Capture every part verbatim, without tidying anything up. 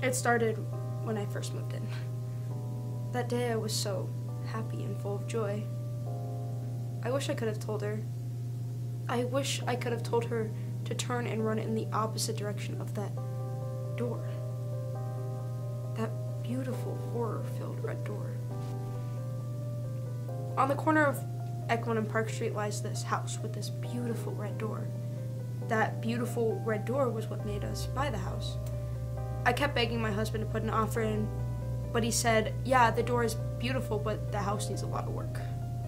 It started when I first moved in. That day I was so happy and full of joy. I wish I could have told her. I wish I could have told her to turn and run in the opposite direction of that door. That beautiful, horror-filled red door. On the corner of Eklund and Park Street lies this house with this beautiful red door. That beautiful red door was what made us buy the house. I kept begging my husband to put an offer in, but he said, yeah, the door is beautiful, but the house needs a lot of work.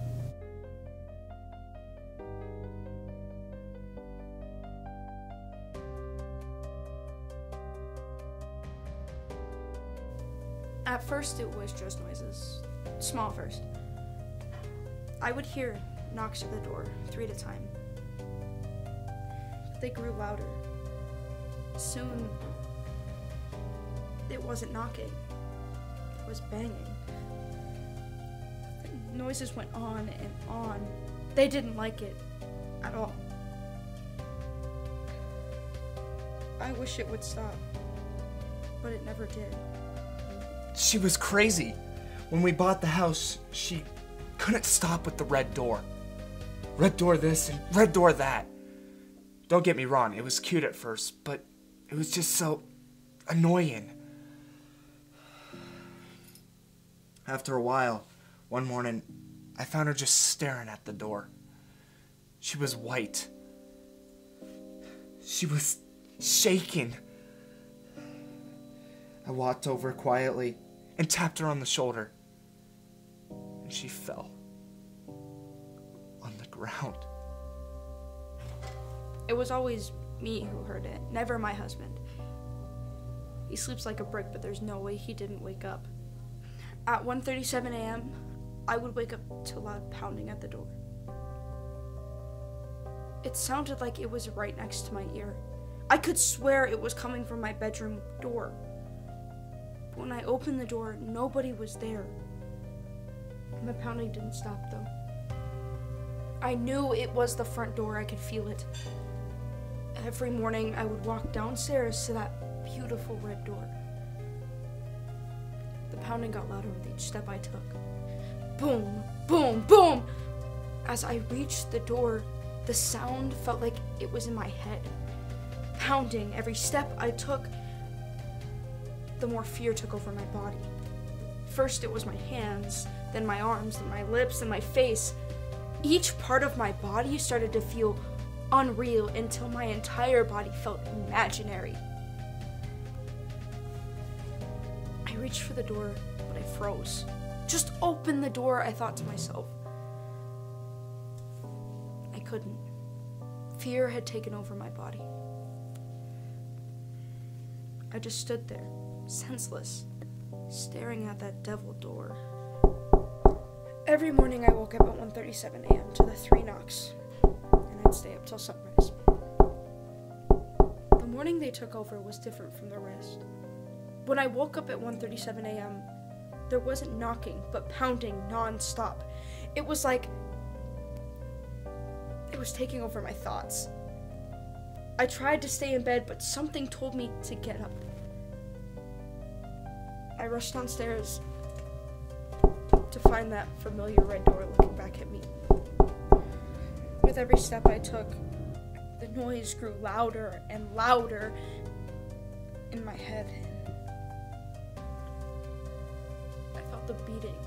At first, it was just noises. Small first. I would hear knocks at the door, three at a time. They grew louder. Soon, it wasn't knocking. It was banging. The noises went on and on. They didn't like it at all. I wish it would stop, but it never did. She was crazy. When we bought the house, she couldn't stop with the red door. Red door this and red door that. Don't get me wrong, it was cute at first, but it was just so annoying. After a while, one morning, I found her just staring at the door. She was white. She was shaking. I walked over quietly and tapped her on the shoulder, and she fell on the ground. It was always me who heard it, never my husband. He sleeps like a brick, but there's no way he didn't wake up. At one thirty-seven a m, I would wake up to loud pounding at the door. It sounded like it was right next to my ear. I could swear it was coming from my bedroom door. But when I opened the door, nobody was there. The pounding didn't stop, though. I knew it was the front door. I could feel it. Every morning, I would walk downstairs to that beautiful red door. The pounding got louder with each step I took. Boom, boom, boom! As I reached the door, the sound felt like it was in my head. Pounding every step I took, the more fear took over my body. First it was my hands, then my arms, then my lips, then my face. Each part of my body started to feel unreal until my entire body felt imaginary. I reached for the door, but I froze. Just open the door, I thought to myself. I couldn't. Fear had taken over my body. I just stood there, senseless, staring at that devil door. Every morning I woke up at one thirty-seven a m to the three knocks, and I'd stay up till sunrise. The morning they took over was different from the rest. When I woke up at one thirty-seven a m, there wasn't knocking, but pounding non-stop. It was like it was taking over my thoughts. I tried to stay in bed, but something told me to get up. I rushed downstairs to find that familiar red door looking back at me. With every step I took, the noise grew louder and louder in my head. I felt the beating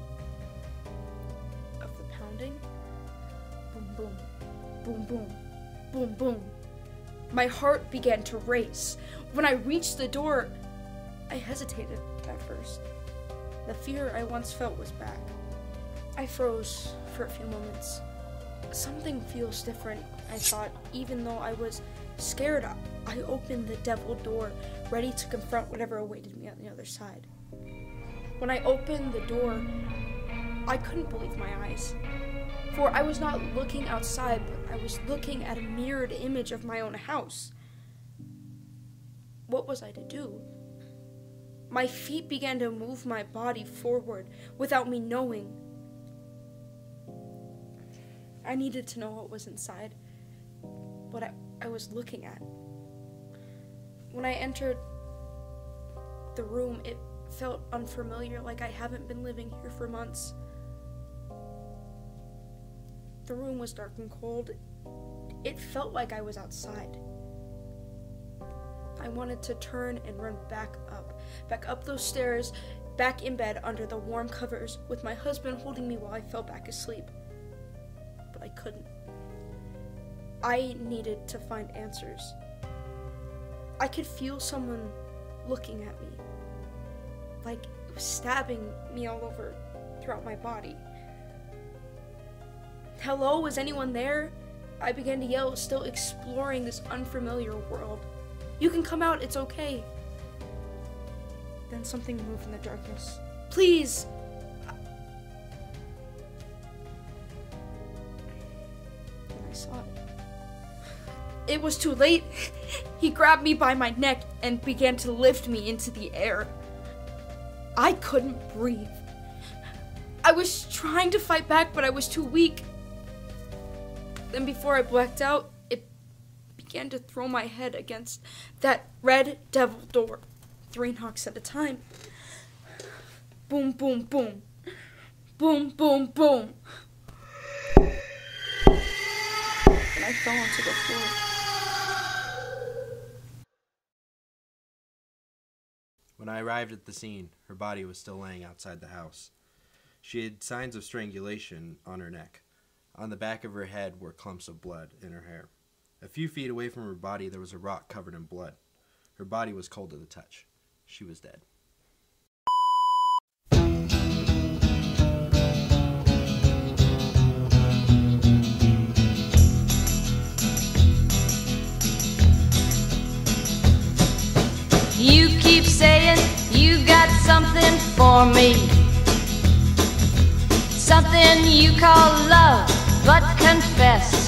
of the pounding. Boom, boom, boom, boom, boom, boom. My heart began to race. When I reached the door, I hesitated at first. The fear I once felt was back. I froze for a few moments. Something feels different, I thought. Even though I was scared, I opened the devil door, ready to confront whatever awaited me on the other side. When I opened the door, I couldn't believe my eyes. For I was not looking outside, but I was looking at a mirrored image of my own house. What was I to do? My feet began to move my body forward without me knowing. I needed to know what was inside, what I, I was looking at. When I entered the room, it felt unfamiliar, like I haven't been living here for months. The room was dark and cold. It felt like I was outside. I wanted to turn and run back up, back up those stairs, back in bed under the warm covers, with my husband holding me while I fell back asleep. But I couldn't. I needed to find answers. I could feel someone looking at me, like it was stabbing me all over throughout my body. Hello, is anyone there? I began to yell, still exploring this unfamiliar world. You can come out, it's okay. Then something moved in the darkness. Please! And I saw it. It was too late. He grabbed me by my neck and began to lift me into the air. I couldn't breathe. I was trying to fight back, but I was too weak. Then before I blacked out, it began to throw my head against that red devil door, three knocks at a time. Boom, boom, boom. Boom, boom, boom. And I fell onto the floor. When I arrived at the scene, her body was still laying outside the house. She had signs of strangulation on her neck. On the back of her head were clumps of blood in her hair. A few feet away from her body, there was a rock covered in blood. Her body was cold to the touch. She was dead. You keep saying you got something for me, something you call love, but confess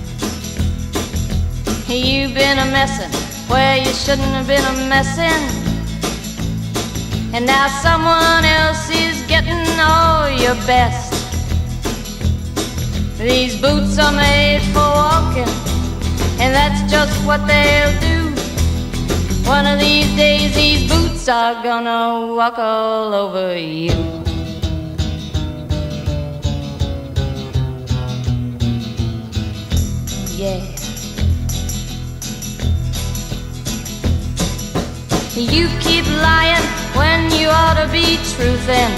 you've been a messin' where you shouldn't have been a messin', and now someone else is getting all your best. These boots are made for walking, and that's just what they'll do. One of these days these boots are gonna walk all over you. Yeah. You keep lying when you ought to be truthin',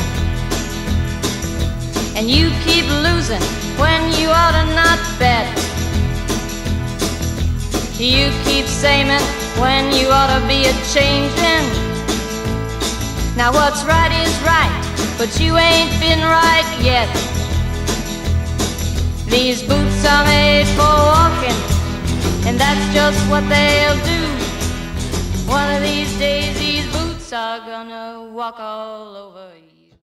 and you keep losing when you ought to not bet. You keep saying when you ought to be a-changin'. Now what's right is right, but you ain't been right yet. These boots are made for walking, and that's just what they'll do. One of these days these boots are gonna walk all over you.